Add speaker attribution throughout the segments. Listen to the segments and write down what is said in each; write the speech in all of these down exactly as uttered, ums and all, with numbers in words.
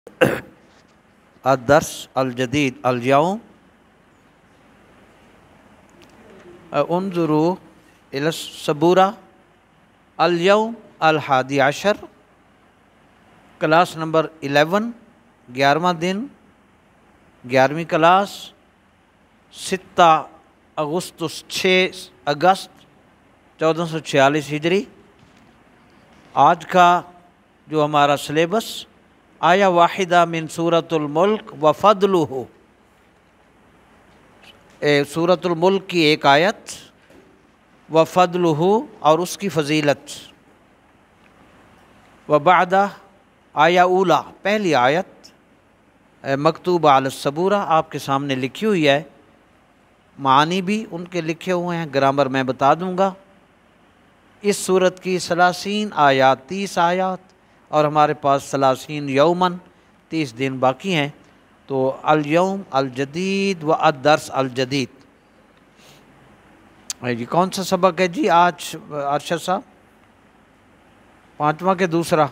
Speaker 1: الدرس الجدید اليوم انظروا إلى السبورة اليوم الحادی عشر، کلاس نمبر الیون، گیارہواں دن، گیارہویں کلاس، ستہ اگستس چھ اگست چودہ سو چھیالیس ہجری۔ آج کا جو ہمارا سلیبس، آیا واحدہ من سورۃ الملک و فضلہ، سورۃ الملک کی ایک آیت، و فضلہ اور اس کی فضیلت، و بعدہ آیا اولا پہلی آیت مکتوب علی السبورہ آپ کے سامنے لکھی ہوئی ہے، معانی بھی ان کے لکھے ہوئے ہیں، گرامر میں بتا دوں گا۔ اس صورت کی ثلاثین آیات، تیس آیات، اور ہمارے پاس ثلاثین یومن، تیس دن باقی ہیں۔ تو الیوم الجدید و الدرس الجدید، جی کون سا سبق ہے جی آج ارشد صاحب؟ پانچواں کے دوسرا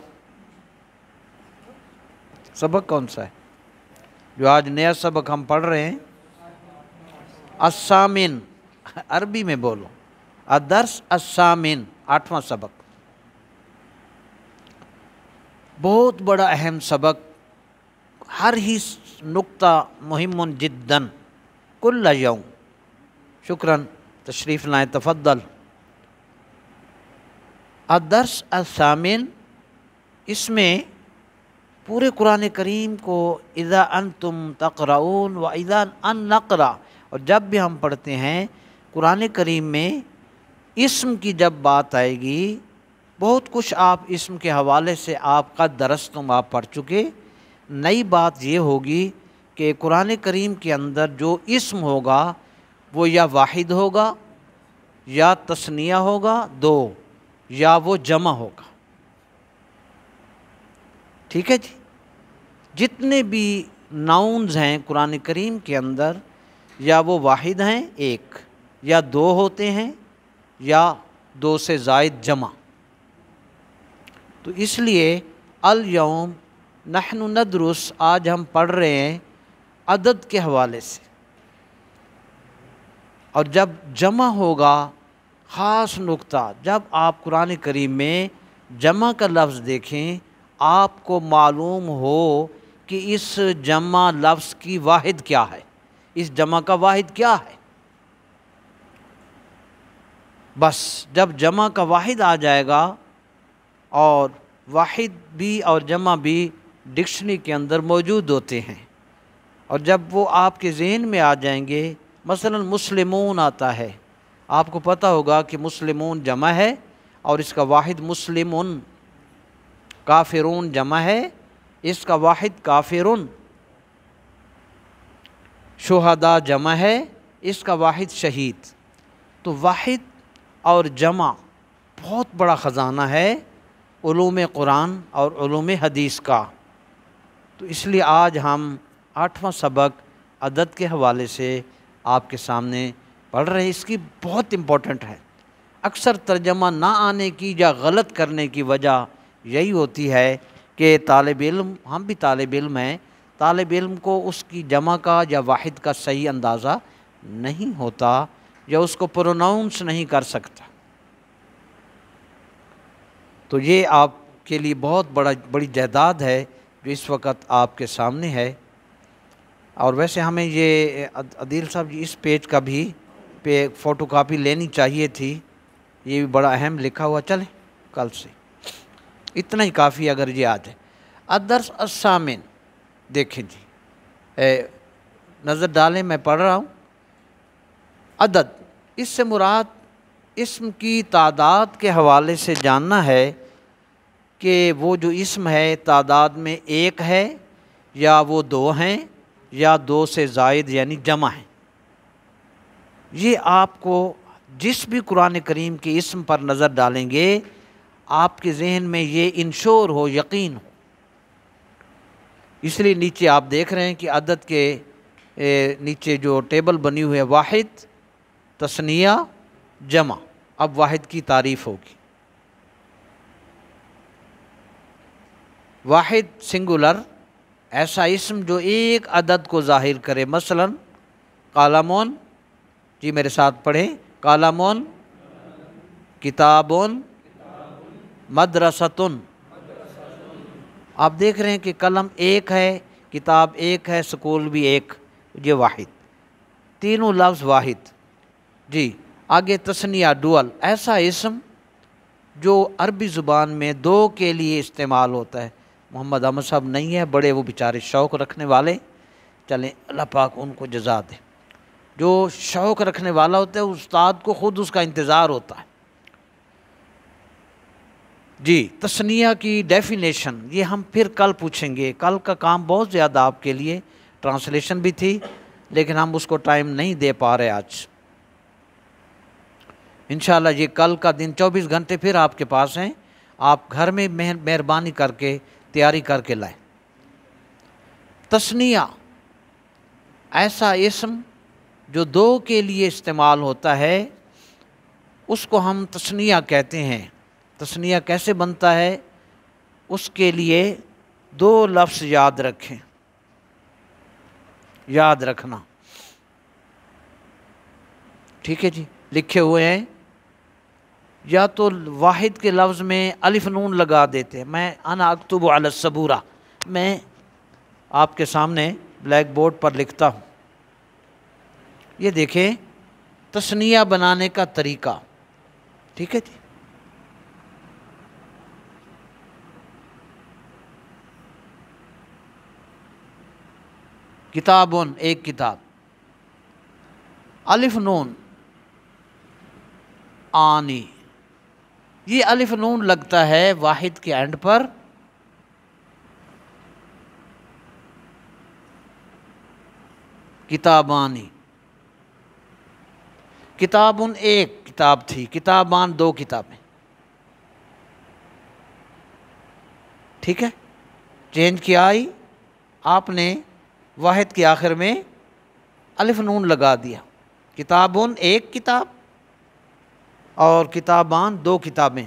Speaker 1: سبق کون سا ہے جو آج نیا سبق ہم پڑھ رہے ہیں؟ الثامن، عربی میں بولو، الدرس الثامن، آٹھواں سبق، بہت بڑا اہم سبق، ہر ہی نقطہ مہم جداً، کل یوم۔ شکراً، تشریف لائیں، تفضل۔ الدرس الثامن، اس میں پورے قرآن کریم کو اذا انتم تقرؤون و اذا ان نقرأ، اور جب بھی ہم پڑھتے ہیں قرآن کریم میں اسم کی جب بات آئے گی، بہت کچھ آپ اسم کے حوالے سے آپ کا درس تم آپ پڑھ چکے، نئی بات یہ ہوگی کہ قرآن کریم کے اندر جو اسم ہوگا وہ یا واحد ہوگا، یا تثنیہ ہوگا دو، یا وہ جمع ہوگا۔ ٹھیک ہے جی؟ جتنے بھی ناؤنز ہیں قرآن کریم کے اندر، یا وہ واحد ہیں ایک، یا دو ہوتے ہیں، یا دو سے زائد جمع۔ تو اس لیے الیوم نحن ندرس، آج ہم پڑھ رہے ہیں عدد کے حوالے سے، اور جب جمع ہوگا خاص نقطہ، جب آپ قرآن کریم میں جمع کا لفظ دیکھیں، آپ کو معلوم ہو کہ اس جمع لفظ کی واحد کیا ہے، اس جمع کا واحد کیا ہے۔ بس جب جمع کا واحد آ جائے گا، اور واحد بھی اور جمع بھی ڈکشنری کے اندر موجود ہوتے ہیں، اور جب وہ آپ کے ذہن میں آ جائیں گے، مثلا مسلمون آتا ہے، آپ کو پتہ ہوگا کہ مسلمون جمع ہے اور اس کا واحد مسلمون، کافرون جمع ہے، اس کا واحد کافرون، شہداء جمع ہے، اس کا واحد شہید۔ تو واحد اور جمع بہت بڑا خزانہ ہے علوم قرآن اور علوم حدیث کا۔ تو اس لیے آج ہم آٹھواں سبق عدد کے حوالے سے آپ کے سامنے پڑھ رہے ہیں، اس کی بہت امپورٹنٹ ہے۔ اکثر ترجمہ نہ آنے کی یا غلط کرنے کی وجہ یہی ہوتی ہے کہ طالب علم، ہم بھی طالب علم ہیں، طالب علم کو اس کی جمع کا یا واحد کا صحیح اندازہ نہیں ہوتا، یا اس کو پروناؤنس نہیں کر سکتا۔ تو یہ آپ کے لیے بہت بڑا بڑی جائیداد ہے جو اس وقت آپ کے سامنے ہے۔ اور ویسے ہمیں یہ عدیل صاحب جی اس پیج کا بھی پہ فوٹو کاپی لینی چاہیے تھی، یہ بھی بڑا اہم لکھا ہوا، چلیں کل سے اتنا ہی کافی اگر یہ آ جائے۔ الدرس الثامن، دیکھیں جی، اے نظر ڈالیں، میں پڑھ رہا ہوں۔ عدد، اس سے مراد اسم کی تعداد کے حوالے سے جاننا ہے کہ وہ جو اسم ہے تعداد میں ایک ہے، یا وہ دو ہیں، یا دو سے زائد یعنی جمع ہیں۔ یہ آپ کو جس بھی قرآن کریم کے اسم پر نظر ڈالیں گے، آپ کے ذہن میں یہ انشور ہو، یقین ہو۔ اس لیے نیچے آپ دیکھ رہے ہیں کہ عدد کے نیچے جو ٹیبل بنی ہوئی ہے، واحد، تثنیہ، جمع۔ اب واحد کی تعریف ہوگی۔ واحد سنگولر، ایسا اسم جو ایک عدد کو ظاہر کرے، مثلا قلمون، جی میرے ساتھ پڑھیں، قلمون، کتابون، مدرستن۔ آپ دیکھ رہے ہیں کہ قلم ایک ہے، کتاب ایک ہے، سکول بھی ایک، یہ واحد، تینوں لفظ واحد۔ جی آگے تثنیہ ڈول، ایسا اسم جو عربی زبان میں دو کے لیے استعمال ہوتا ہے۔ محمد احمد صاحب نہیں ہے، بڑے وہ بیچارے شوق رکھنے والے، چلیں اللہ پاک ان کو جزا دے۔ جو شوق رکھنے والا ہوتا ہے استاد کو خود اس کا انتظار ہوتا ہے۔ جی تثنیہ کی ڈیفینیشن یہ ہم پھر کل پوچھیں گے، کل کا کام بہت زیادہ آپ کے لیے، ٹرانسلیشن بھی تھی لیکن ہم اس کو ٹائم نہیں دے پا رہے آج۔ انشاءاللہ یہ کل کا دن چوبیس گھنٹے پھر آپ کے پاس ہیں، آپ گھر میں مہربانی کر کے تیاری کر کے لائیں۔ تثنیہ ایسا اسم جو دو کے لیے استعمال ہوتا ہے، اس کو ہم تثنیہ کہتے ہیں۔ تثنیہ کیسے بنتا ہے؟ اس کے لیے دو لفظ یاد رکھیں، یاد رکھنا، ٹھیک ہے جی، لکھے ہوئے ہیں۔ یا تو واحد کے لفظ میں الف نون لگا دیتے ہیں، میں انا اکتب علی السبورہ، میں آپ کے سامنے بلیک بورڈ پر لکھتا ہوں۔ یہ دیکھیں تثنیہ بنانے کا طریقہ، ٹھیک ہے جی۔ کتابون ایک کتاب، الف نون آنی، یہ الف نون لگتا ہے واحد کے اینڈ پر، کتابانی، کتابن ایک کتاب تھی، کتابان دو کتابیں، ٹھیک ہے، چینج کیا آئی آپ نے واحد کے آخر میں الف نون لگا دیا، کتابن ایک کتاب اور کتابان دو کتابیں۔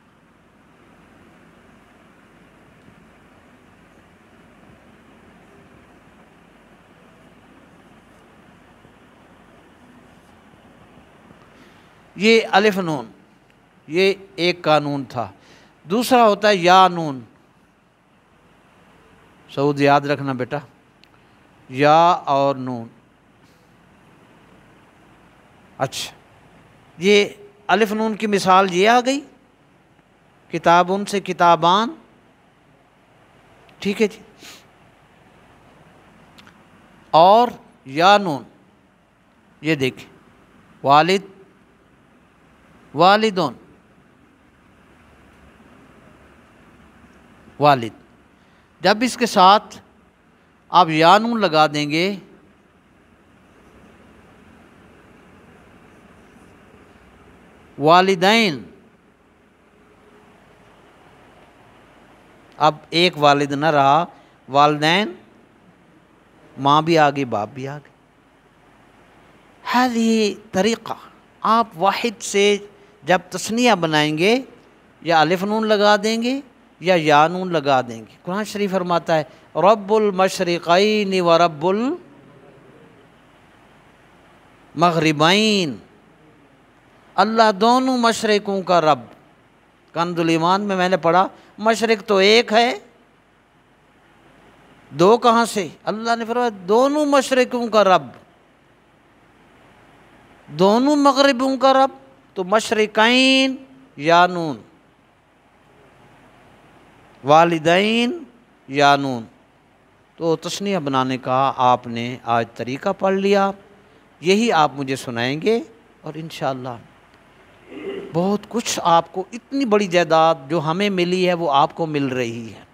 Speaker 1: یہ الف نون یہ ایک قانون تھا۔ دوسرا ہوتا ہے یا نون، سعود یاد رکھنا بیٹا، یا اور نون۔ اچھا یہ الف نون کی مثال یہ آ گئی، کتابن سے کتابان، ٹھیک ہے جی۔ اور یا نون یہ دیکھیں، والد، والدون، والد، جب اس کے ساتھ آپ یا نون لگا دیں گے والدین، اب ایک والد نہ رہا، والدین، ماں بھی آ گئی باپ بھی آ گئی۔ ہذہ طریقہ، آپ واحد سے جب تثنیہ بنائیں گے یا الف نون لگا دیں گے یا یا نون لگا دیں گے۔ قرآن شریف فرماتا ہے رب المشرقین و رب المغربین، اللہ دونوں مشرقوں کا رب۔ کنز الایمان میں میں نے پڑھا مشرق تو ایک ہے، دو کہاں سے؟ اللہ نے فرمایا دونوں مشرقوں کا رب، دونوں مغربوں کا رب، تو مشرقین یا نون، والدین یا نون۔ تو تثنیہ بنانے کا آپ نے آج طریقہ پڑھ لیا، یہی آپ مجھے سنائیں گے اور انشاءاللہ بہت کچھ آپ کو، اتنی بڑی جائیداد جو ہمیں ملی ہے وہ آپ کو مل رہی ہے۔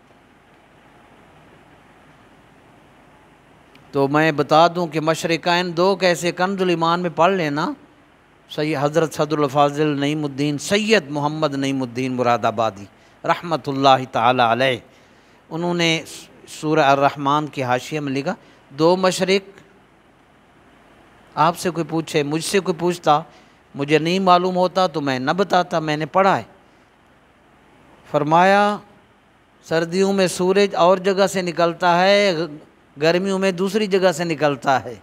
Speaker 1: تو میں بتا دوں کہ مشرقین دو کیسے، کنز الایمان میں پڑھ لینا، سید حضرت صدر الفاضل نعیم الدین سید محمد نعیم الدین مراد آبادی رحمۃ اللہ تعالی علیہ، انہوں نے سورہ الرحمن کی حاشیہ میں لکھا دو مشرق۔ آپ سے کوئی پوچھے، مجھ سے کوئی پوچھتا، مجھے نہیں معلوم ہوتا تو میں نہ بتاتا، میں نے پڑھا ہے۔ فرمایا سردیوں میں سورج اور جگہ سے نکلتا ہے، گرمیوں میں دوسری جگہ سے نکلتا ہے۔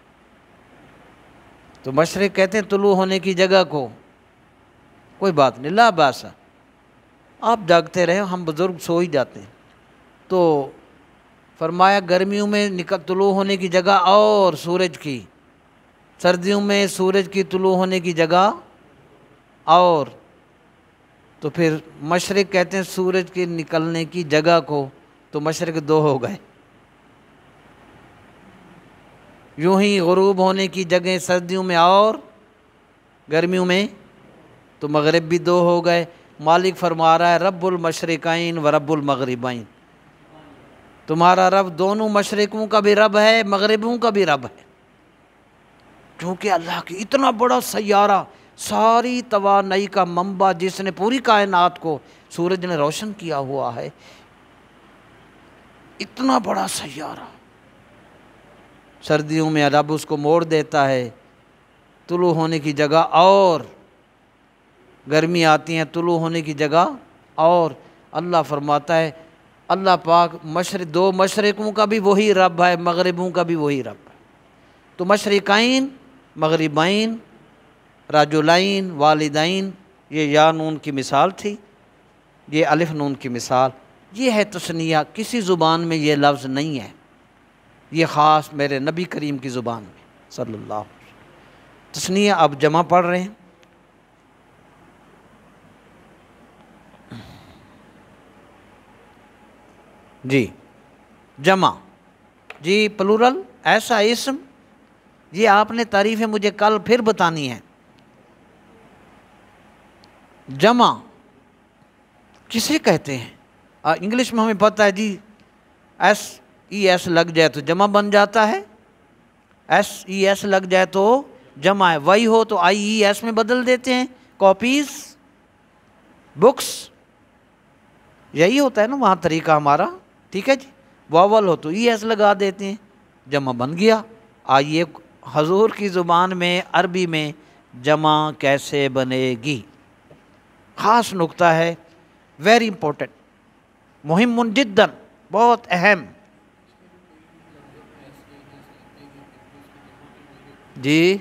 Speaker 1: تو مشرق کہتے ہیں طلوع ہونے کی جگہ کو، کوئی بات نہیں، لا باس، آپ جاگتے رہے، ہم بزرگ سو ہی جاتے ہیں۔ تو فرمایا گرمیوں میں نکل طلوع ہونے کی جگہ اور سورج کی، سردیوں میں سورج کی طلوع ہونے کی جگہ اور، تو پھر مشرق کہتے ہیں سورج کے نکلنے کی جگہ کو، تو مشرق دو ہو گئے۔ یوں ہی غروب ہونے کی جگہ سردیوں میں اور گرمیوں میں، تو مغرب بھی دو ہو گئے۔ مالک فرما رہا ہے رب المشرقین و رب المغربین، تمہارا رب دونوں مشرقوں کا بھی رب ہے، مغربوں کا بھی رب ہے، کیونکہ اللہ کی اتنا بڑا سیارہ، ساری توانائی کا منبع جس نے پوری کائنات کو سورج نے روشن کیا ہوا ہے، اتنا بڑا سیارہ، سردیوں میں رب اس کو موڑ دیتا ہے، طلوع ہونے کی جگہ اور، گرمی آتی ہیں طلوع ہونے کی جگہ اور، اللہ فرماتا ہے اللہ پاک مشرق دو مشرقوں کا بھی وہی رب ہے، مغربوں کا بھی وہی رب ہے۔ تو مشرقین، مغربین، رجلین، والدین، یہ یا نون کی مثال تھی، یہ الف نون کی مثال، یہ ہے تثنیہ، کسی زبان میں یہ لفظ نہیں ہے، یہ خاص میرے نبی کریم کی زبان میں صلی اللہ علیہ وسلم۔ تثنیہ اب جمع پڑھ رہے ہیں۔ جی جمع، جی پلورل، ایسا اسم، یہ آپ نے تعریفیں مجھے کل پھر بتانی ہے۔ جمع کسے کہتے ہیں؟ انگلش میں ہمیں پتہ ہے جی، ایس ای ایس لگ جائے تو جمع بن جاتا ہے، ایس ای ایس لگ جائے تو جمع ہے، وائی ہو تو آئی ای ایس میں بدل دیتے ہیں، کاپیز، بکس، یہی ہوتا ہے نا وہاں طریقہ ہمارا، ٹھیک ہے جی۔ واول ہو تو ای ایس لگا دیتے ہیں، جمع بن گیا۔ آئیے حضور کی زبان میں عربی میں جمع کیسے بنے گی، خاص نقطہ ہے، ویری امپورٹنٹ، مہم جداً، بہت اہم۔ جی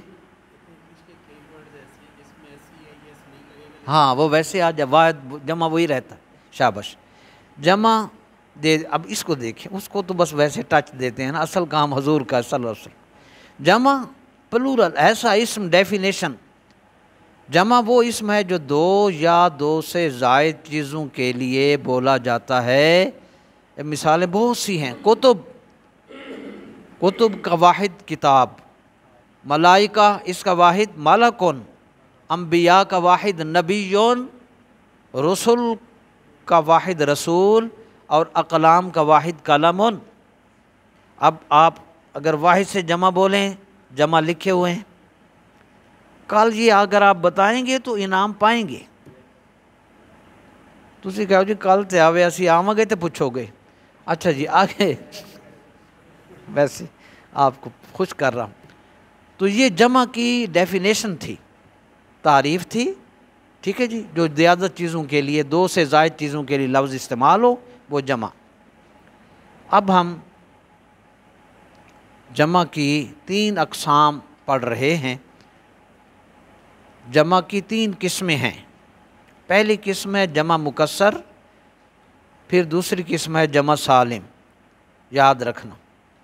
Speaker 1: ہاں وہ ویسے آ جائے، واحد جمع وہی رہتا ہے، شابش۔ جمع دے، اب اس کو دیکھیں، اس کو تو بس ویسے ٹچ دیتے ہیں نا، اصل کام حضور کا صلی اللہ علیہ وسلم۔ جمع پلورل، ایسا اسم، ڈیفینیشن، جمع وہ اسم ہے جو دو یا دو سے زائد چیزوں کے لیے بولا جاتا ہے۔ مثالیں بہت سی ہیں، کتب، کتب کا واحد کتاب، ملائکہ اس کا واحد ملکن، انبیاء کا واحد نبیون، رسول کا واحد رسول، اور اقلام کا واحد قلمن۔ اب آپ اگر واحد سے جمع بولیں، جمع لکھے ہوئے ہیں، کل یہ اگر آپ بتائیں گے تو انعام پائیں گے۔ تسی کہو جی کل تے آوے اسی آواں گے تے پوچھو گے، اچھا جی آگے، ویسے آپ کو خوش کر رہا ہوں۔ تو یہ جمع کی ڈیفینیشن تھی، تعریف تھی، ٹھیک ہے جی، جو زیادہ چیزوں کے لیے، دو سے زائد چیزوں کے لیے لفظ استعمال ہو وہ جمع۔ اب ہم جمع کی تین اقسام پڑھ رہے ہیں۔ جمع کی تین قسمیں ہیں، پہلی قسم ہے جمع مکسر، پھر دوسری قسم ہے جمع سالم، یاد رکھنا۔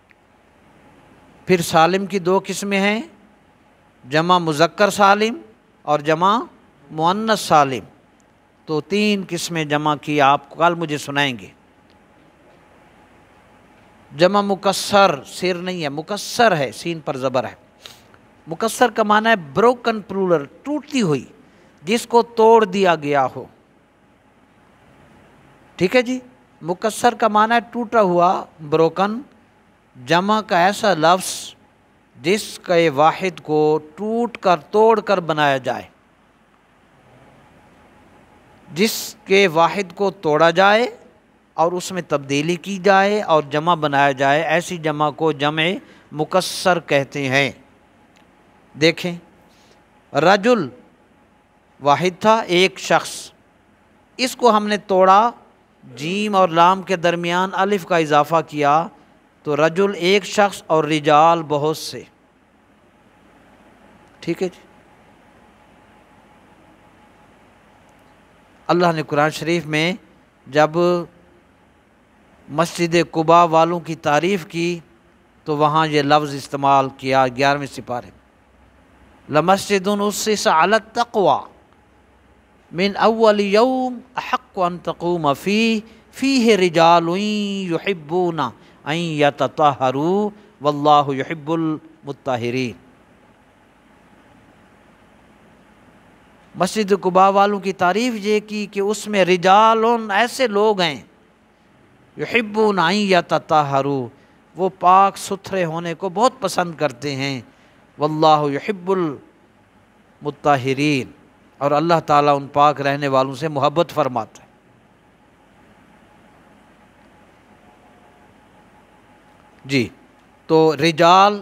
Speaker 1: پھر سالم کی دو قسمیں ہیں، جمع مذکر سالم اور جمع مؤنث سالم۔ تو تین قسمیں جمع کی آپ کل مجھے سنائیں گے۔ جمع مکسر، سر نہیں ہے، مکسر ہے، سین پر زبر ہے۔ مکسر کا معنی ہے بروکن پلورل، ٹوٹتی ہوئی، جس کو توڑ دیا گیا ہو، ٹھیک ہے جی۔ مکسر کا معنی ہے ٹوٹا ہوا، بروکن۔ جمع کا ایسا لفظ جس کے واحد کو ٹوٹ کر، توڑ کر بنایا جائے، جس کے واحد کو توڑا جائے اور اس میں تبدیلی کی جائے اور جمع بنایا جائے، ایسی جمع کو جمع مکسر کہتے ہیں۔ دیکھیں، رجل واحد تھا، ایک شخص، اس کو ہم نے توڑا جیم اور لام کے درمیان الف کا اضافہ کیا تو رجل ایک شخص اور رجال بہت سے. ٹھیک ہے جی. اللہ نے قرآن شریف میں جب مسجد قباء والوں کی تعریف کی تو وہاں یہ لفظ استعمال کیا گیارہویں سپارے. لمسجد اسس علی التقوی من اول یوم احق ان تقوم فیہ فیہ رجال یحبون ان یتطہروا واللہ یحب المطہرین. مسجد قباء والوں کی تعریف یہ کی کہ اس میں رجال ایسے لوگ ہیں یحبون ان یتطہروا وہ پاک ستھرے ہونے کو بہت پسند کرتے ہیں. واللہ یحب المطہرین اور اللہ تعالیٰ ان پاک رہنے والوں سے محبت فرماتا ہے. جی تو رجال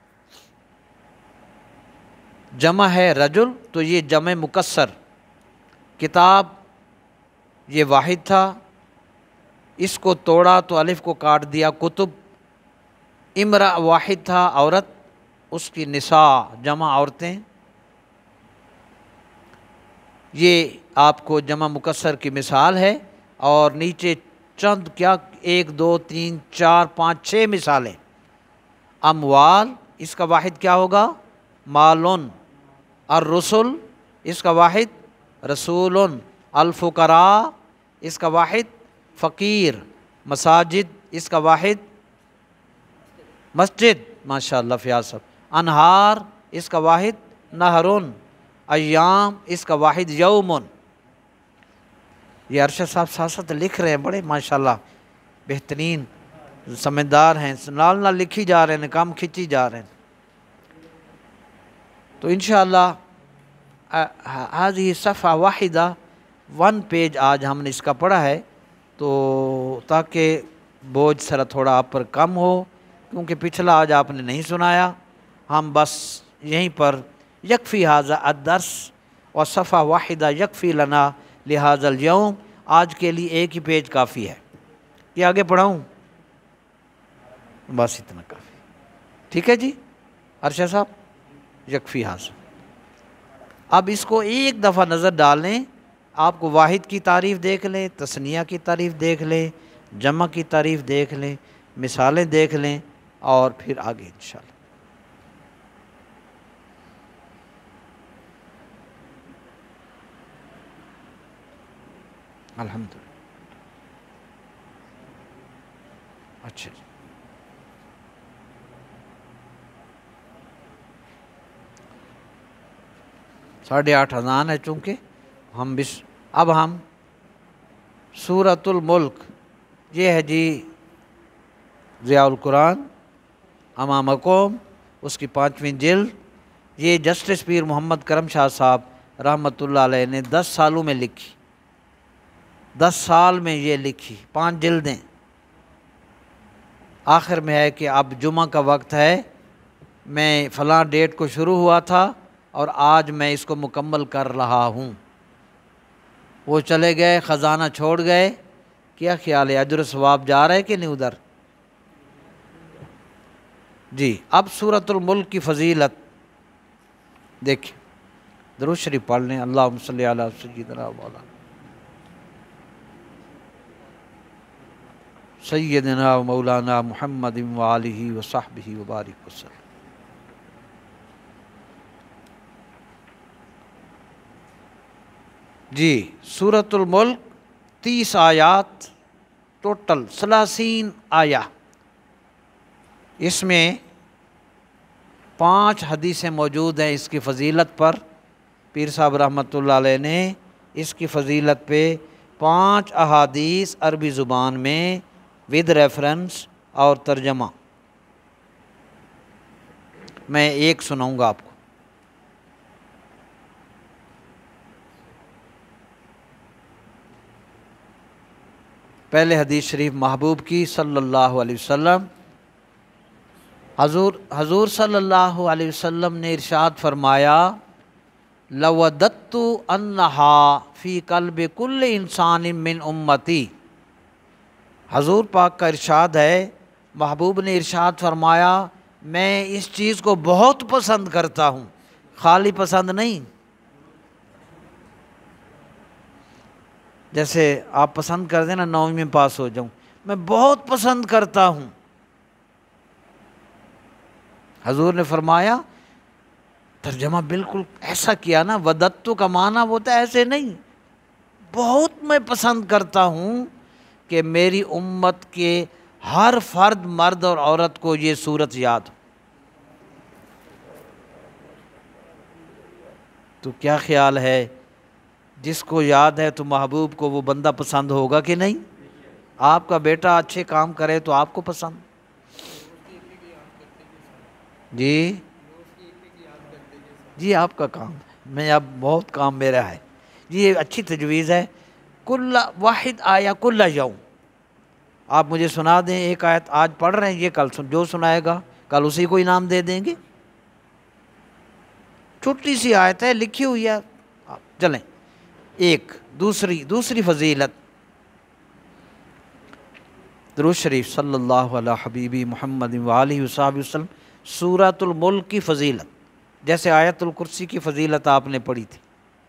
Speaker 1: جمع ہے رجل تو یہ جمع مکسر. کتاب یہ واحد تھا اس کو توڑا تو الف کو کاٹ دیا کتب. امرأ واحد تھا عورت اس کی نساء جمع عورتیں. یہ آپ کو جمع مکسر کی مثال ہے اور نیچے چند کیا ایک دو تین چار پانچ چھ مثالیں. اموال اس کا واحد کیا ہوگا مالن. الرسل اس کا واحد رسول. الفقراء اس کا واحد فقیر. مساجد اس کا واحد مسجد. ماشاء اللہ فیاض صاحب. انہار اس کا واحد نہرن. ایام اس کا واحد یومن. یہ ارشد صاحب ساتھ ساتھ لکھ رہے ہیں بڑے ماشاءاللہ بہترین سمجھدار ہیں. نال نال لکھی جا رہے ہیں کام کھچی جا رہے ہیں. تو انشاءاللہ هذه صفحہ واحدہ ون پیج آج ہم نے اس کا پڑھا ہے تو تاکہ بوجھ سرا تھوڑا آپ پر کم ہو کیونکہ پچھلا آج آپ نے نہیں سنایا. ہم بس یہیں پر یکفی ھذا الدرس اور صفحہ واحدہ یکفی لنا لہذا الیوم. آج کے لیے ایک ہی پیج کافی ہے. یہ آگے پڑھاؤں بس اتنا کافی. ٹھیک ہے جی ارشد صاحب یکفی ھذا. اب اس کو ایک دفعہ نظر ڈالیں. آپ کو واحد کی تعریف دیکھ لیں تثنیہ کی تعریف دیکھ لیں جمع کی تعریف دیکھ لیں مثالیں دیکھ لیں اور پھر آگے انشاءاللہ. الحمدللہ. اچھا جی ساڑھے آٹھ اذان ہے چونکہ ہم بس اب ہم سورۃ الملک یہ ہے جی ضیاء القرآن امامکم اس کی پانچویں جلد. یہ جسٹس پیر محمد کرم شاہ صاحب رحمۃ اللہ علیہ نے دس سالوں میں لکھی. دس سال میں یہ لکھی پانچ جلدیں. آخر میں ہے کہ اب جمعہ کا وقت ہے. میں فلاں ڈیٹ کو شروع ہوا تھا اور آج میں اس کو مکمل کر رہا ہوں. وہ چلے گئے خزانہ چھوڑ گئے. کیا خیال ہے اجر و ثواب جا رہا ہے کہ نہیں ادھر؟ جی اب سورۃ الملک کی فضیلت دیکھیں. درود شریف پڑھ لیں. اللہم صلی علی سیدنا مولانا سیدنا و مولانا محمد و آلہ و صحبہ وبارک وسلم. جی سورۃ الملک تیس آیات ٹوٹل ثلاثین آیہ. اس میں پانچ حدیثیں موجود ہیں اس کی فضیلت پر. پیر صاحب رحمۃ اللہ علیہ نے اس کی فضیلت پہ پانچ احادیث عربی زبان میں ود ریفرنس اور ترجمہ. میں ایک سناؤں گا آپ کو. پہلے حدیث شریف محبوب کی صلی اللہ علیہ وسلم. حضور حضور صلی اللہ علیہ وسلم نے ارشاد فرمایا لوددت انہا فی قلب کل انسان من امتی حضور پاک کا ارشاد ہے، محبوب نے ارشاد فرمایا میں اس چیز کو بہت پسند کرتا ہوں، خالی پسند نہیں۔ جیسے آپ پسند کر دیں نا نویں میں پاس ہو جاؤں، میں بہت پسند کرتا ہوں۔ حضور نے فرمایا، ترجمہ بالکل ایسا کیا نا، وددتو کا معنی ہوتا ہے ایسے نہیں، بہت میں پسند کرتا ہوں کہ میری امت کے ہر فرد مرد اور عورت کو یہ سورت یاد ہو۔ تو کیا خیال ہے، جس کو یاد ہے تو محبوب کو وہ بندہ پسند ہوگا کہ نہیں؟ آپ کا بیٹا اچھے کام کرے تو آپ کو پسند، جی جی آپ کا کام ہے، میں اب بہت کام میرا ہے جی، یہ اچھی تجویز ہے۔ کل واحد آیا کل یوم، آپ مجھے سنا دیں ایک آیت، آج پڑھ رہے ہیں یہ، کل سن جو سنائے گا کل اسی کو انعام دے دیں گے۔ چھوٹی سی آیت ہے، لکھی ہوئی ہے، چلیں۔ ایک دوسری دوسری فضیلت، درود شریف صلی اللہ علیہ حبیبی محمد وآلہ وصحبہ وسلم۔ سورۃ الملک کی فضیلت، جیسے آیت الکرسی کی فضیلت آپ نے پڑھی تھی۔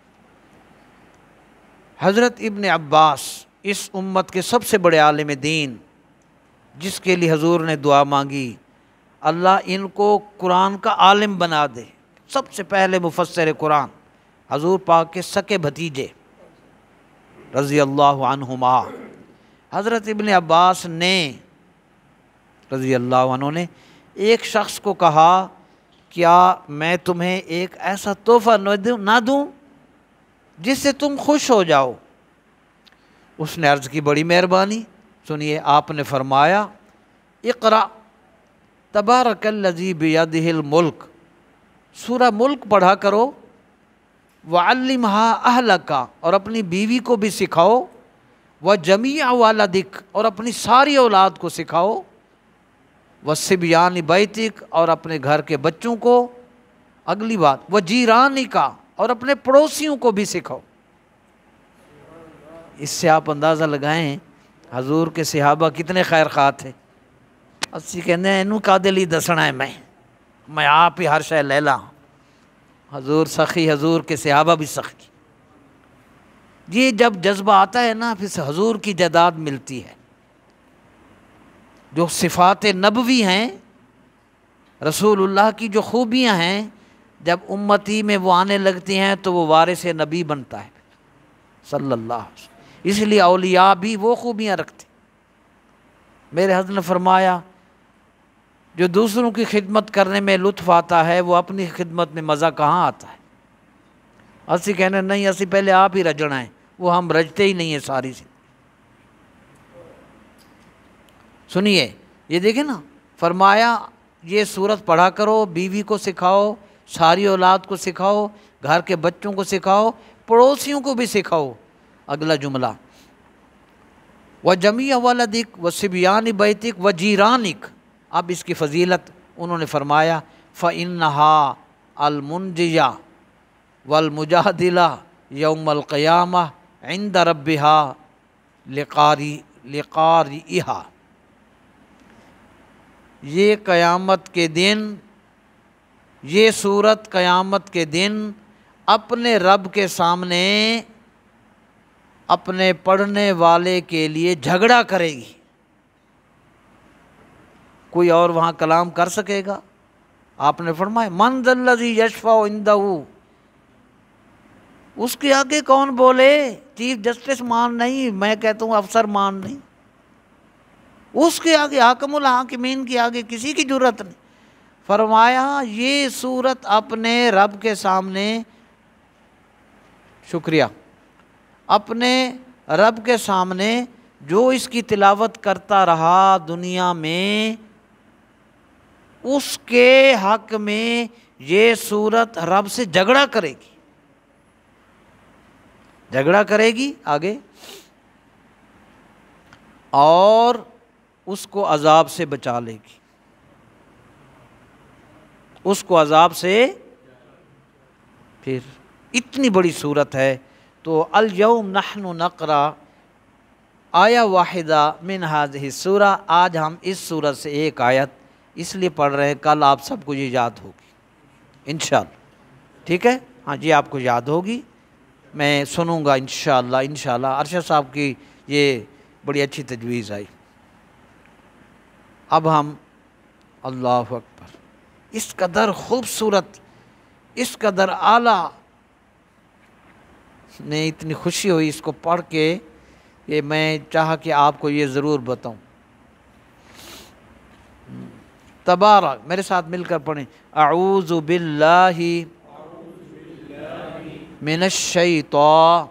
Speaker 1: حضرت ابن عباس اس امت کے سب سے بڑے عالم دین، جس کے لیے حضور نے دعا مانگی اللہ ان کو قرآن کا عالم بنا دے، سب سے پہلے مفسر قرآن، حضور پاک کے سکے بھتیجے رضی اللہ عنہما، حضرت ابن عباس نے رضی اللہ عنہ نے ایک شخص کو کہا کیا میں تمہیں ایک ایسا تحفہ نہ دوں جس سے تم خوش ہو جاؤ؟ اس نے عرض کی بڑی مہربانی۔ سنیے، آپ نے فرمایا اقرأ تبارک الذی بیدہ الملک، سورہ ملک پڑھا کرو، وعلمھا اہلک، اور اپنی بیوی کو بھی سکھاؤ، وجمیع ولدک، اور اپنی ساری اولاد کو سکھاؤ، وصبیان بیتک، اور اپنے گھر کے بچوں کو، اگلی بات وجیرانک، اور اپنے پڑوسیوں کو بھی سکھاؤ۔ اس سے آپ اندازہ لگائیں حضور کے صحابہ کتنے خیر خواہ تھے۔ اسی کہنے ہیں انہوں کا دلی دسنا ہے، میں میں آپ ہی ہر شے لے لا۔ حضور سخی، حضور کے صحابہ بھی سخی۔ یہ جب جذبہ آتا ہے نا، پھر حضور کی جائیداد ملتی ہے۔ جو صفات نبوی ہیں، رسول اللہ کی جو خوبیاں ہیں، جب امتی میں وہ آنے لگتی ہیں تو وہ وارث نبی بنتا ہے صلی اللہ علیہ وسلم۔ اس لیے اولیاء بھی وہ خوبیاں رکھتے۔ میرے حضرت نے فرمایا جو دوسروں کی خدمت کرنے میں لطف آتا ہے وہ اپنی خدمت میں مزہ کہاں آتا ہے۔ اسی کہنے نہیں، اسی پہلے آپ ہی رجنا ہے، وہ ہم رجتے ہی نہیں ہیں ساری سے۔ سنیے، یہ دیکھیں نا، فرمایا یہ سورت پڑھا کرو، بیوی کو سکھاؤ، ساری اولاد کو سکھاؤ، گھر کے بچوں کو سکھاؤ، پڑوسیوں کو بھی سکھاؤ۔ اگلا جملہ وَجَمِيعَ وَلَدِكَ وَصِبْيَانِ بَيْتِكَ وَجِيرَانِكَ۔ اب اس کی فضیلت انہوں نے فرمایا فَإِنَّهَا الْمُنْجِيَةُ وَالْمُجَادِلَةُ يَوْمَ الْقِيَامَةِ عِنْدَ رَبِّهَا لِقَارِئِهَا۔ یہ قیامت کے دن، یہ سورت قیامت کے دن اپنے رب کے سامنے اپنے پڑھنے والے کے لیے جھگڑا کرے گی۔ کوئی اور وہاں کلام کر سکے گا؟ آپ نے فرمایا من ذا الذی یشفع عندہ، اس کے آگے کون بولے؟ چیف جسٹس مان نہیں، میں کہتا ہوں افسر مان نہیں، اس کے آگے، حاکم الحاکمین کے آگے کسی کی جرت نہیں۔ فرمایا یہ سورت اپنے رب کے سامنے، شکریہ، اپنے رب کے سامنے جو اس کی تلاوت کرتا رہا دنیا میں، اس کے حق میں یہ سورت رب سے جھگڑا کرے گی، جھگڑا کرے گی آگے، اور اس کو عذاب سے بچا لے گی، اس کو عذاب سے۔ پھر اتنی بڑی سورت ہے تو الیوم نحن نقرأ، آیا واحدہ من ہذہ السورہ، آج ہم اس سورت سے ایک آیت اس لیے پڑھ رہے ہیں، کل آپ سب کو یہ یاد ہوگی انشاءاللہ، ٹھیک ہے؟ ہاں جی آپ کو یاد ہوگی، میں سنوں گا انشاءاللہ انشاءاللہ۔ ارشد صاحب کی یہ بڑی اچھی تجویز آئی۔ اب ہم اللہ اکبر، اس قدر خوبصورت، اس قدر اعلیٰ، میں اتنی خوشی ہوئی اس کو پڑھ کے کہ میں چاہا کہ آپ کو یہ ضرور بتاؤں۔ تبارک، میرے ساتھ مل کر پڑھیں، اعوذ باللہ من الشیطان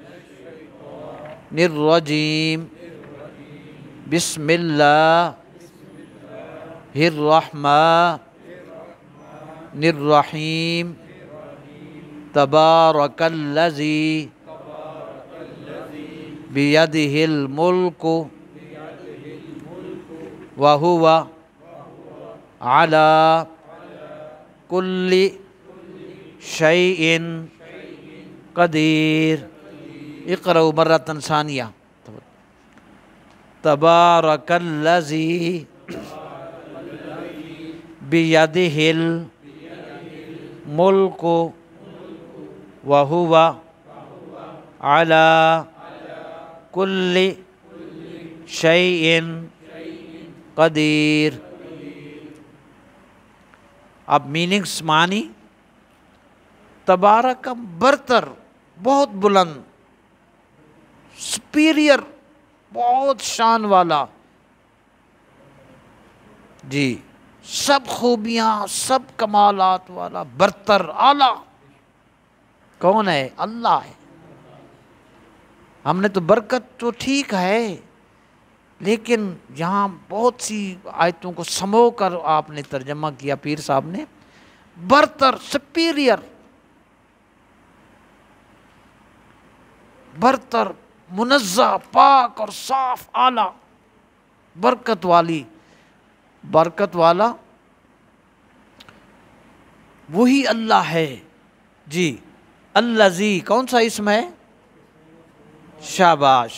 Speaker 1: الرجیم، بسم اللہ الرحمن الرحیم، تبارک الذی بیدہ الملک وہو علی کل شیء قدیر۔ اقرأوا مرۃ ثانیہ، تبارک الذی بیدہ الملک وہو علی کل شیء قدیر۔ اب میننگس، معنی، تبارک برتر، بہت بلند، سپیریئر، بہت شان والا، جی سب خوبیاں سب کمالات والا، برتر، اعلیٰ کون ہے؟ اللہ ہے۔ ہم نے تو برکت تو ٹھیک ہے، لیکن یہاں بہت سی آیتوں کو سمو کر آپ نے ترجمہ کیا پیر صاحب نے، برتر، سپیریئر، برتر، منزہ، پاک اور صاف، اعلیٰ، برکت والی، برکت والا وہی اللہ ہے جی۔ الذی، کون سا اسم ہے؟ شاباش،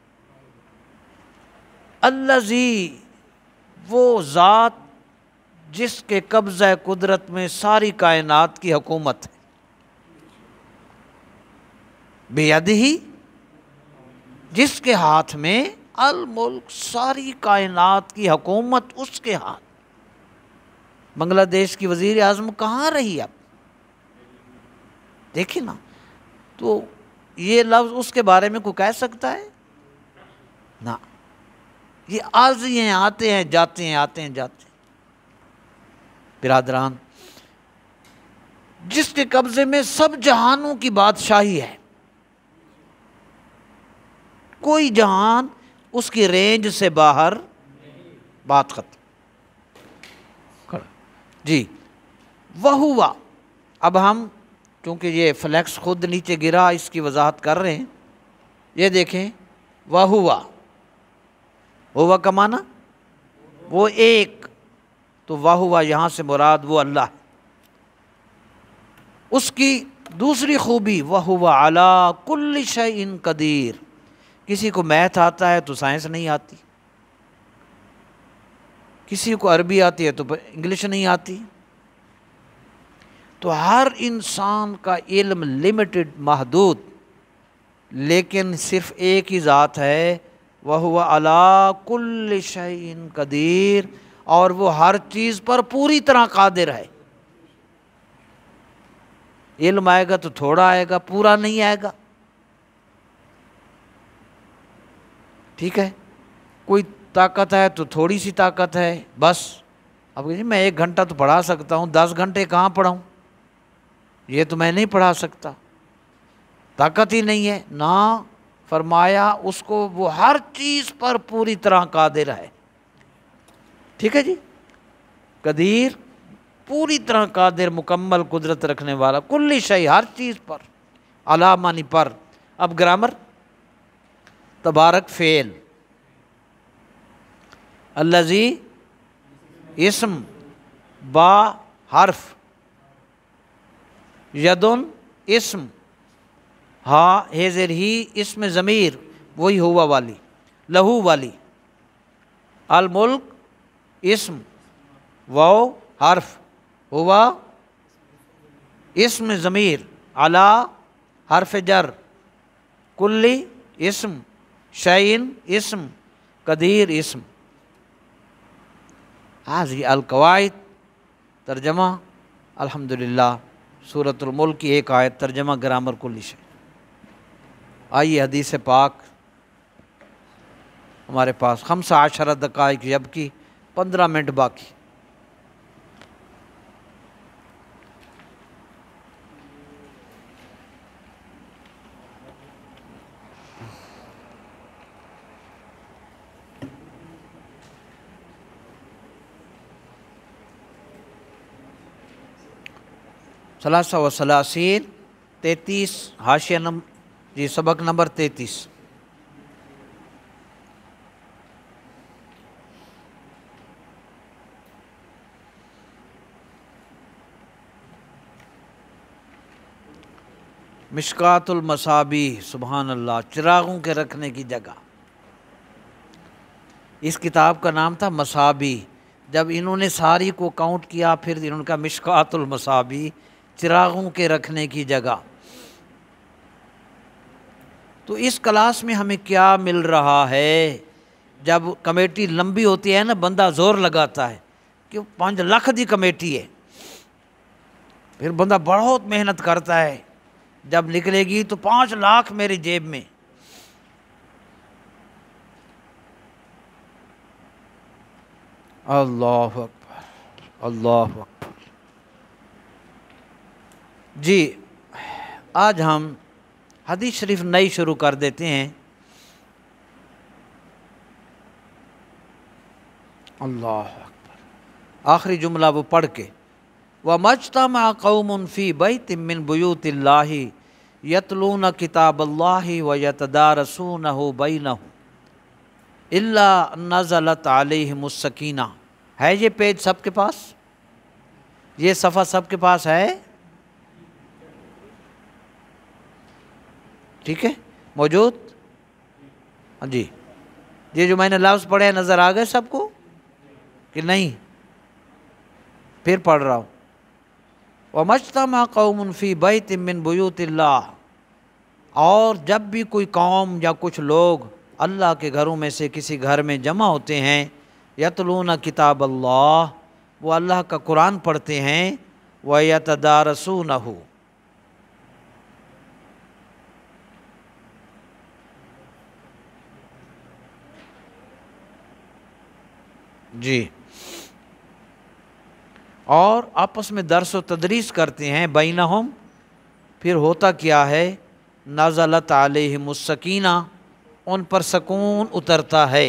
Speaker 1: الذی، وہ ذات جس کے قبضہ قدرت میں ساری کائنات کی حکومت ہے، بیدہ، جس کے ہاتھ میں الملک، ساری کائنات کی حکومت اس کے ہاتھ۔ بنگلہ دیش کی وزیر اعظم کہاں رہی اب؟ دیکھیں نا، تو یہ لفظ اس کے بارے میں کوئی کہہ سکتا ہے؟ نہ، یہ عارضی ہیں، آتے ہیں جاتے ہیں، آتے ہیں جاتے ہیں۔ برادران، جس کے قبضے میں سب جہانوں کی بادشاہی ہے، کوئی جہان اس کی رینج سے باہر، بات ختم جی۔ وہو، اب ہم کیونکہ یہ فلیکس خود نیچے گرا، اس کی وضاحت کر رہے ہیں، یہ دیکھیں، وہو، ہوا کا معنی وہ ایک، تو وہو یہاں سے مراد وہ اللہ ہے۔ اس کی دوسری خوبی، وہو علی کل شیء قدیر، کسی کو میتھ آتا ہے تو سائنس نہیں آتی، کسی کو عربی آتی ہے تو انگلش نہیں آتی، تو ہر انسان کا علم لمیٹڈ، محدود، لیکن صرف ایک ہی ذات ہے، وَهُوَ عَلَىٰ كُلِّ شَيْءٍ قدیر، اور وہ ہر چیز پر پوری طرح قادر ہے۔ علم آئے گا تو تھوڑا آئے گا، پورا نہیں آئے گا، ٹھیک ہے؟ کوئی طاقت ہے تو تھوڑی سی طاقت ہے بس۔ اب میں ایک گھنٹہ تو پڑھا سکتا ہوں، دس گھنٹے کہاں پڑھاؤں؟ یہ تو میں نہیں پڑھا سکتا، طاقت ہی نہیں ہے نا۔ فرمایا اس کو وہ ہر چیز پر پوری طرح قادر ہے، ٹھیک ہے جی؟ قدیر، پوری طرح قادر، مکمل قدرت رکھنے والا، کل شیء، ہر چیز پر، علی معنی پر۔ اب گرامر، تبارک فعل، الذی اسم، با حرف، یدن اسم، ہا ہیزر ہی اسم ضمیر، وہی ہوا والی، لہو والی، الملک اسم، واو حرف، ہوا اسم ضمیر، علی حرف جر، کلی اسم، شعین اسم، قدیر اسم۔ حاضی القواعد ترجمہ الحمدللہ سورۃ الملک کی ایک آیت، ترجمہ گرامر کلی شے۔ آئیے حدیث پاک ہمارے پاس خمسہ عشرہ دقائق، جبکہ پندرہ منٹ باقی۔ ثلاثہ و ثلاثین، تینتیس، حاشیہ نمبر جی سبق نمبر تینتیس۔ مشکات المصابیح، سبحان اللہ، چراغوں کے رکھنے کی جگہ۔ اس کتاب کا نام تھا مصابیح۔ جب انہوں نے ساری کو کاؤنٹ کیا، پھر انہوں نے کہا مشکات المصابیح، چراغوں کے رکھنے کی جگہ۔ تو اس کلاس میں ہمیں کیا مل رہا ہے؟ جب کمیٹی لمبی ہوتی ہے نا، بندہ زور لگاتا ہے کہ پانچ لاکھ دی کمیٹی ہے، پھر بندہ بہت محنت کرتا ہے، جب نکلے گی تو پانچ لاکھ میری جیب میں۔ اللہ اکبر، اللہ اکبر۔ جی آج ہم حدیث شریف نئی شروع کر دیتے ہیں۔ اللہ اکبر، آخری جملہ وہ پڑھ کے، وَمَجْتَمَعَ قَوْمٌ فِي بَيْتٍ مِّن بُيُوتِ اللَّهِ يَتْلُونَ كِتَابَ اللَّهِ وَيَتَدَارَسُونَهُ بَيْنَهُمْ إِلَّا نَزَلَتْ عَلَيْهِمُ السَّكِينَةُ۔ ہے یہ پیج سب کے پاس؟ یہ صفحہ سب کے پاس ہے؟ ٹھیک ہے، موجود؟ جی یہ جو میں نے لفظ پڑھے نظر آ گئے سب کو کہ نہیں؟ پھر پڑھ رہا ہوں، وَمَجْتَمَعَ قَوْمٌ فِي بَيْتٍ مِّن بُيُوتِ اللَّهِ، اور جب بھی کوئی قوم یا کچھ لوگ اللہ کے گھروں میں سے کسی گھر میں جمع ہوتے ہیں، یتلون کتاب اللہ، وہ اللہ کا قرآن پڑھتے ہیں، وَيَتَدَارَسُونَهُ، جی، اور آپس میں درس و تدریس کرتے ہیں، بینہم، پھر ہوتا کیا ہے؟ نزلت علیہم السکینہ، ان پر سکون اترتا ہے۔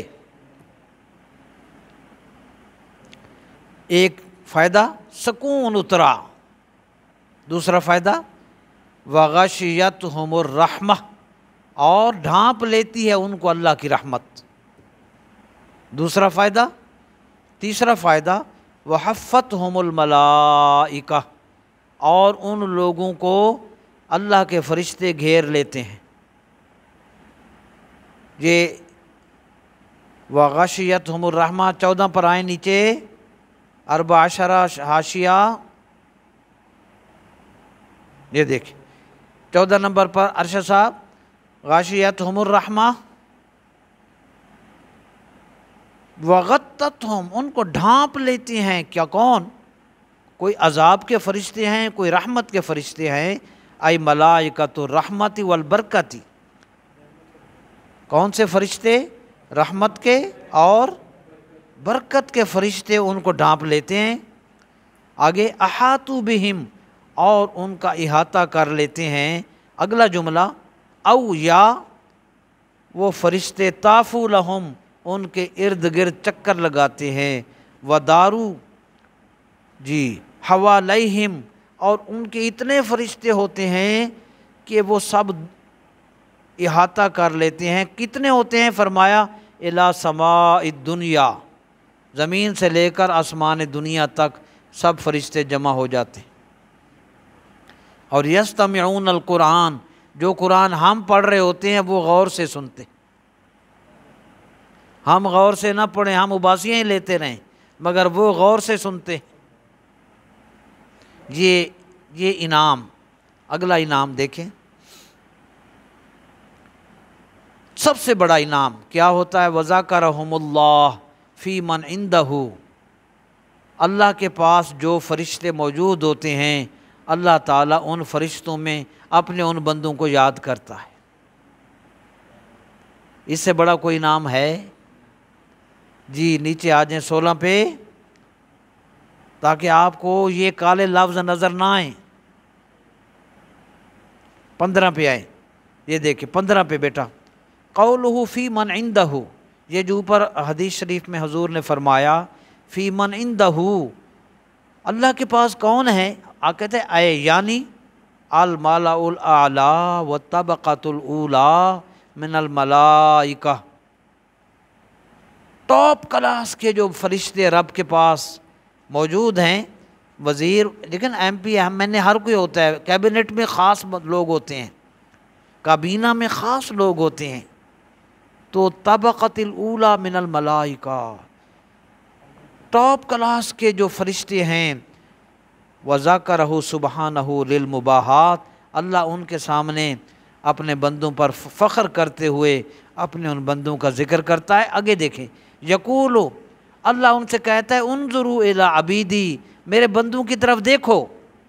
Speaker 1: ایک فائدہ سکون اترا، دوسرا فائدہ وغشیتہم الرحمہ، اور ڈھانپ لیتی ہے ان کو اللہ کی رحمت، دوسرا فائدہ۔ تیسرا فائدہ وحفتہم الملائکہ، اور ان لوگوں کو اللہ کے فرشتے گھیر لیتے ہیں۔ یہ وغشیتہم الرحمہ چودہ پر آئیں نیچے، اربع عشرہ حاشیہ، یہ دیکھیں چودہ نمبر پر ارشد صاحب، غاشیتہم الرحمہ وغطتہم، ان کو ڈھانپ لیتی ہیں، کیا کون؟ کوئی عذاب کے فرشتے ہیں، کوئی رحمت کے فرشتے ہیں، ای ملائکۃ الرحمت والبرکت۔ کون سے فرشتے؟ رحمت کے اور برکت کے فرشتے ان کو ڈھانپ لیتے ہیں۔ آگے احاطوا بہم، اور ان کا احاطہ کر لیتے ہیں۔ اگلا جملہ، او یا وہ فرشتے طافوا لہم، ان کے ارد گرد چکر لگاتے ہیں، ودارو، جی، حوالیہم، اور ان کے اتنے فرشتے ہوتے ہیں کہ وہ سب احاطہ کر لیتے ہیں۔ کتنے ہوتے ہیں؟ فرمایا الی سماء الدنیا، زمین سے لے کر آسمان دنیا تک سب فرشتے جمع ہو جاتے ہیں۔ اور یستمعون القرآن، جو قرآن ہم پڑھ رہے ہوتے ہیں وہ غور سے سنتے ہیں۔ ہم غور سے نہ پڑھیں، ہم اباسیاں ہی لیتے رہیں، مگر وہ غور سے سنتے ہیں۔ یہ یہ انعام، اگلا انعام دیکھیں، سب سے بڑا انعام کیا ہوتا ہے؟ وَذَكَرَهُمُ اللَّهُ فِي مَنْ عِنْدَهُ، اللہ کے پاس جو فرشتے موجود ہوتے ہیں، اللہ تعالیٰ ان فرشتوں میں اپنے ان بندوں کو یاد کرتا ہے۔ اس سے بڑا کوئی انعام ہے؟ جی نیچے آ جائیں سولہ پہ، تاکہ آپ کو یہ کالے لفظ نظر نہ آئیں۔ پندرہ پہ آئیں، یہ دیکھیں پندرہ پہ بیٹا، قولہ فی من عندہ، یہ جو اوپر حدیث شریف میں حضور نے فرمایا فی من عندہ، اللہ کے پاس کون ہے؟ آپ کہتے ہیں اے یعنی الملأ الاعلی والطبقۃ الاولی من الملائکہ، ٹاپ کلاس کے جو فرشتے رب کے پاس موجود ہیں، وزیر، لیکن M P M N A ہر کوئی ہوتا ہے، کیبنٹ میں خاص لوگ ہوتے ہیں، کابینہ میں خاص لوگ ہوتے ہیں، تو طبقۃ الاولی من الملائکہ، ٹاپ کلاس کے جو فرشتے ہیں، وَذَكَرَهُ سُبْحَانَهُ لِلْمُبَاحَاتِ، اللہ ان کے سامنے اپنے بندوں پر فخر کرتے ہوئے اپنے ان بندوں کا ذکر کرتا ہے۔ آگے دیکھیں، یقول، اللہ ان سے کہتا ہے انظروا الی عبیدی، میرے بندوں کی طرف دیکھو،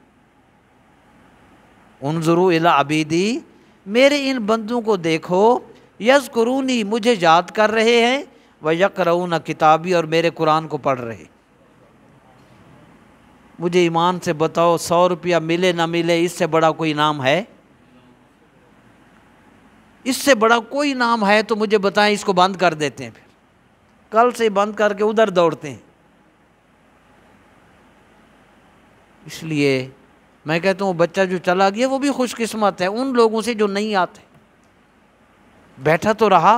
Speaker 1: انظروا الی عبیدی، میرے ان بندوں کو دیکھو، یذکرونی، مجھے یاد کر رہے ہیں، ویقرؤون کتابی، اور میرے قرآن کو پڑھ رہے ہیں۔ مجھے ایمان سے بتاؤ، سو روپیہ ملے نہ ملے، اس سے بڑا کوئی انعام ہے؟ اس سے بڑا کوئی انعام ہے تو مجھے بتائیں، اس کو بند کر دیتے ہیں، پھر کل سے بند کر کے ادھر دوڑتے ہیں۔ اس لیے میں کہتا ہوں بچہ جو چلا گیا وہ بھی خوش قسمت ہے ان لوگوں سے جو نہیں آتے، بیٹھا تو رہا،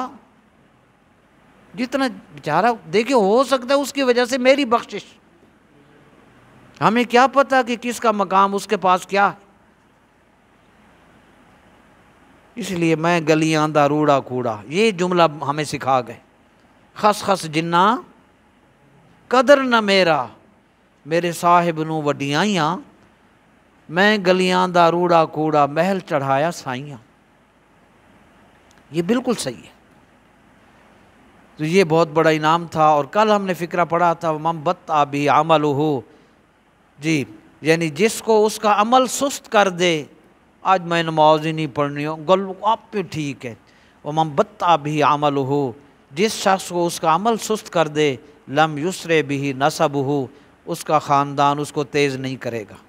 Speaker 1: جتنا بیچارہ دیکھیں، ہو سکتا ہے اس کی وجہ سے میری بخشش، ہمیں کیا پتا کہ کس کا مقام اس کے پاس کیا ہے۔ اس لیے میں گلیاں دا روڑا کوڑا، یہ جملہ ہمیں سکھا گئے، خس خس جنہ قدر نہ میرا، میرے صاحب نو وڈیائیاں، میں گلیاں دا روڑا کوڑا، محل چڑھایا سائیاں۔ یہ بالکل صحیح ہے، تو یہ بہت بڑا انعام تھا۔ اور کل ہم نے فقرہ پڑھا تھا وَمَن بَطَّأَ بِهِ عَمَلُهُ، جی یعنی جس کو اس کا عمل سست کر دے، آج میں نماز ہی نہیں پڑھنی ہوں، گل آپ پہ ٹھیک ہے، وَمَن بَطَّأَ بِهِ عَمَلُهُ، جس شخص کو اس کا عمل سست کر دے، لم یسرع بِهِ نسبُهُ، اس کا خاندان اس کو تیز نہیں کرے گا،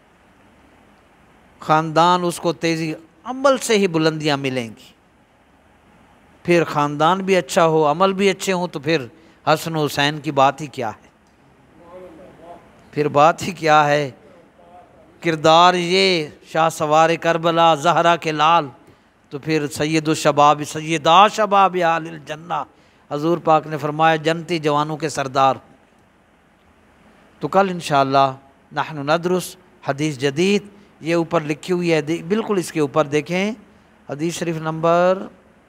Speaker 1: خاندان اس کو تیزی، عمل سے ہی بلندیاں ملیں گی، پھر خاندان بھی اچھا ہو، عمل بھی اچھے ہوں، تو پھر حسن و حسین کی بات ہی کیا ہے، پھر بات ہی کیا ہے، کردار یہ شاہ سوار کربلا زہرا کے لال، تو پھر سید الشباب، سیدہ شباب اہل الجنہ، حضور پاک نے فرمایا جنتی جوانوں کے سردار۔ تو کل انشاءاللہ نحن ندرس حدیث جدید، یہ اوپر لکھی ہوئی ہے، بالکل اس کے اوپر دیکھیں، حدیث شریف نمبر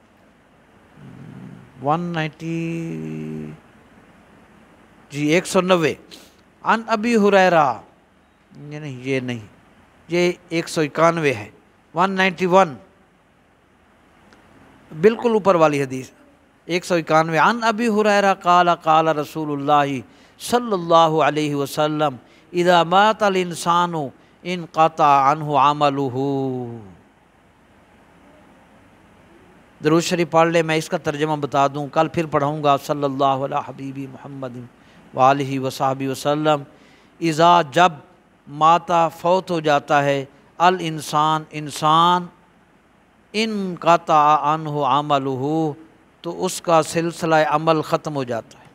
Speaker 1: ون نائنٹی، جی ایک سو نوے، عن ابی ہریرہ، یہ نہیں یہ نہیں یہ ایک سو اکانوے ہے، ون نائنٹی ون، بالکل اوپر والی حدیث، ایک سو اکانوے، عن ابی ہریرہ قال قال رسول اللہ صلی اللہ علیہ وسلم اذا مات الانسان انقطع عنہ عملہ۔ درود شریف پڑھ لے، میں اس کا ترجمہ بتا دوں، کل پھر پڑھاؤں گا، صلی اللہ علیہ حبیبی محمد وآلہ وصحبہ وسلم، اذا جب ماتا فوت ہو جاتا ہے، الانسان انسان، انقطع عنہ عملہ، تو اس کا سلسلہ عمل ختم ہو جاتا ہے،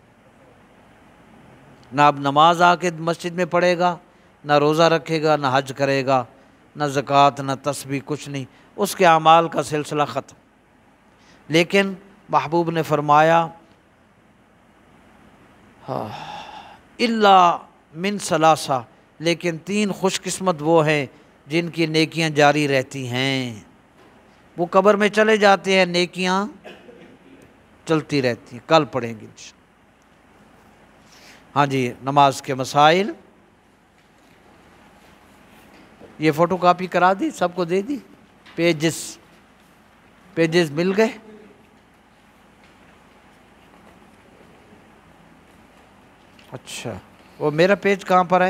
Speaker 1: نہ اب نماز آ کے مسجد میں پڑھے گا، نہ روزہ رکھے گا، نہ حج کرے گا، نہ زکوٰۃ، نہ تسبیح، کچھ نہیں، اس کے اعمال کا سلسلہ ختم۔ لیکن محبوب نے فرمایا الا من ثلاثہ، لیکن تین خوش قسمت وہ ہیں جن کی نیکیاں جاری رہتی ہیں، وہ قبر میں چلے جاتے ہیں، نیکیاں چلتی رہتی ہیں، کل پڑھیں گے انشاءاللہ۔ ہاں جی، نماز کے مسائل یہ فوٹو کاپی کرا دی، سب کو دے دی، پیجز پیجز مل گئے؟ اچھا، وہ میرا پیج کہاں پر ہے؟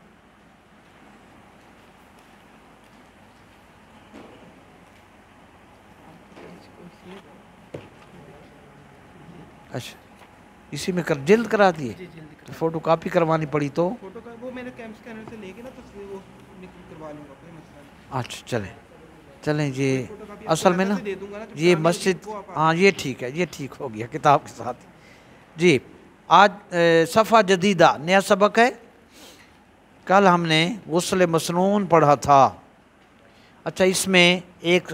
Speaker 1: اچھا، اسی میں کر جلد کرا دیے؟ فوٹو کاپی کروانی پڑی تو؟
Speaker 2: وہ میں نے کیمپ اسکینر سے لے کے نا تو وہ کروا لوں گا، کوئی مسئلہ نہیں۔
Speaker 1: اچھا چلیں چلیں جی، اصل میں نا یہ مسجد، ہاں یہ ٹھیک ہے، یہ ٹھیک ہو گیا کتاب کے ساتھ جی۔ آج صفحہ جدیدہ نیا سبق ہے، کل ہم نے غسل مسنون پڑھا تھا۔ اچھا، اس میں ایک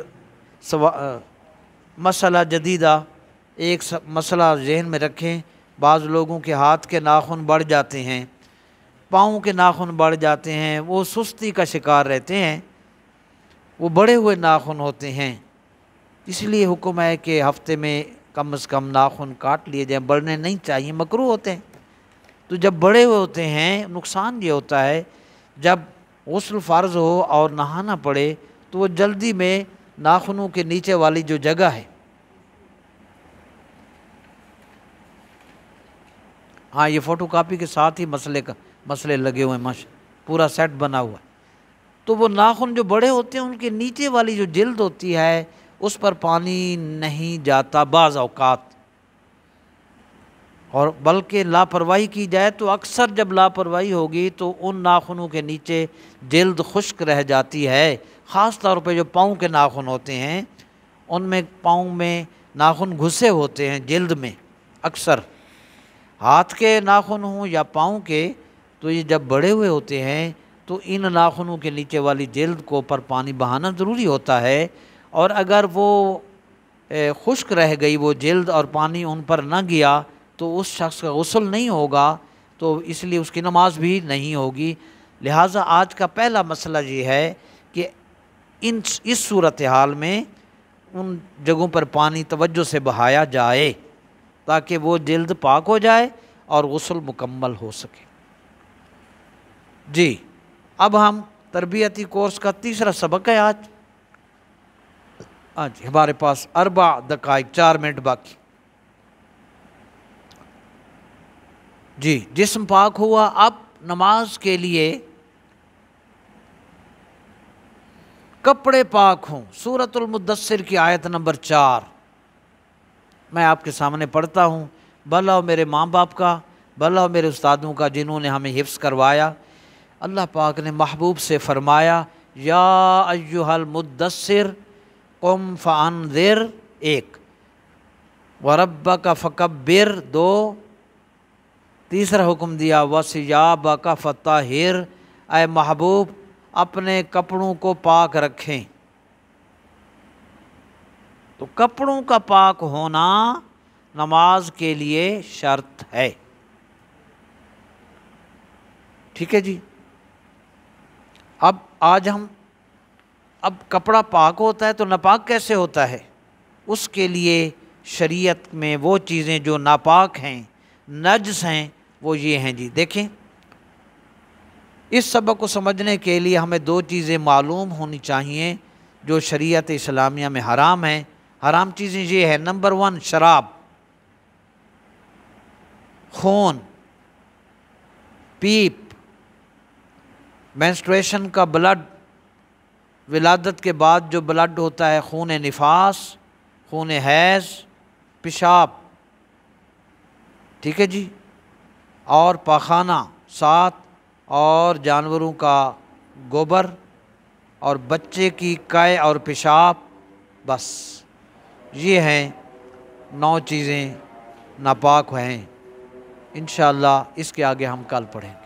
Speaker 1: مسئلہ جدیدہ، ایک مسئلہ ذہن میں رکھیں، بعض لوگوں کے ہاتھ کے ناخن بڑھ جاتے ہیں، پاؤں کے ناخن بڑھ جاتے ہیں، وہ سستی کا شکار رہتے ہیں، وہ بڑے ہوئے ناخن ہوتے ہیں، اس لیے حکم ہے کہ ہفتے میں کم از کم ناخن کاٹ لیے جائیں، بڑھنے نہیں چاہیے، مکروہ ہوتے ہیں۔ تو جب بڑے ہوئے ہوتے ہیں، نقصان یہ ہوتا ہے جب غسل فرض ہو اور نہانا پڑے تو وہ جلدی میں ناخنوں کے نیچے والی جو جگہ ہے، ہاں یہ فوٹو کاپی کے ساتھ ہی مسئلے کا مسئلے لگے ہوئے ہیں، ماشاء پورا سیٹ بنا ہوا ہے۔ تو وہ ناخن جو بڑے ہوتے ہیں ان کے نیچے والی جو جلد ہوتی ہے اس پر پانی نہیں جاتا بعض اوقات، اور بلکہ لاپرواہی کی جائے تو اکثر جب لاپرواہی ہوگی تو ان ناخنوں کے نیچے جلد خشک رہ جاتی ہے، خاص طور پہ جو پاؤں کے ناخن ہوتے ہیں ان میں پاؤں میں ناخن گھسے ہوتے ہیں جلد میں، اکثر ہاتھ کے ناخن ہوں یا پاؤں کے، تو یہ جب بڑے ہوئے ہوتے ہیں تو ان ناخنوں کے نیچے والی جلد کو پر پانی بہانا ضروری ہوتا ہے، اور اگر وہ خشک رہ گئی وہ جلد اور پانی ان پر نہ گیا تو اس شخص کا غسل نہیں ہوگا، تو اس لیے اس کی نماز بھی نہیں ہوگی۔ لہٰذا آج کا پہلا مسئلہ یہ ہے کہ ان اس صورتحال میں ان جگہوں پر پانی توجہ سے بہایا جائے تاکہ وہ جلد پاک ہو جائے اور غسل مکمل ہو سکے۔ جی، اب ہم تربیتی کورس کا تیسرا سبق ہے آج آج ہمارے پاس اربع دقائق، چار منٹ باقی۔ جی، جسم پاک ہوا، اب نماز کے لیے کپڑے پاک ہوں۔ سورۃ المدثر کی آیت نمبر چار میں آپ کے سامنے پڑھتا ہوں، بھلا ہو میرے ماں باپ کا، بھلا ہو میرے استادوں کا جنہوں نے ہمیں حفظ کروایا۔ اللہ پاک نے محبوب سے فرمایا، یا ایھا المدثر قم فانذر، ایک، وربک فکبر، دو، تیسرا حکم دیا وثیابک فطہر، اے محبوب اپنے کپڑوں کو پاک رکھیں۔ تو کپڑوں کا پاک ہونا نماز کے لیے شرط ہے، ٹھیک ہے جی۔ اب آج ہم اب کپڑا پاک ہوتا ہے تو ناپاک کیسے ہوتا ہے، اس کے لیے شریعت میں وہ چیزیں جو ناپاک ہیں، نجس ہیں، وہ یہ ہیں جی۔ دیکھیں، اس سبق کو سمجھنے کے لیے ہمیں دو چیزیں معلوم ہونی چاہیے جو شریعت اسلامیہ میں حرام ہیں۔ حرام چیزیں یہ ہیں، نمبر ون شراب، خون، پیپ، مینسٹریشن کا بلڈ، ولادت کے بعد جو بلڈ ہوتا ہے، خون نفاس، خون حیض، پیشاب، ٹھیک ہے جی، اور پاخانہ سات، اور جانوروں کا گوبر، اور بچے کی کائے اور پیشاب، بس یہ ہیں نو چیزیں ناپاک ہیں۔ انشاءاللہ اس کے آگے ہم کل پڑھیں گے۔